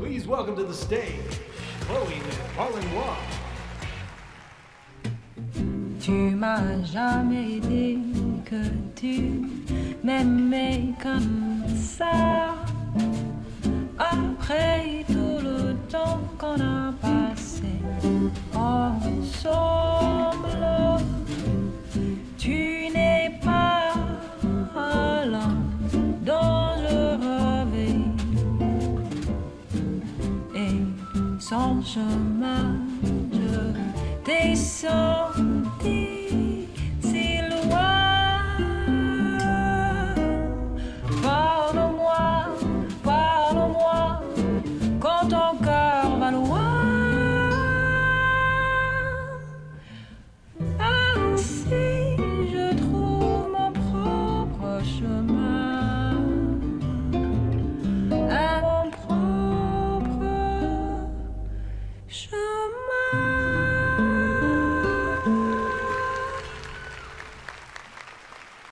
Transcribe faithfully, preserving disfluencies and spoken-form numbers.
Please welcome to the stage, Chloe with Parles. Tu m'as jamais dit que tu m'aimais comme ça. Après tout le temps qu'on a passé ensemble, tu n'es pas l'homme dont je rêvais. Et sans chemin, je t'ai senti si loin. Parle-moi, parle-moi, quand ton cœur va loin. Ainsi je trouve mon propre chemin, à mon propre chemin.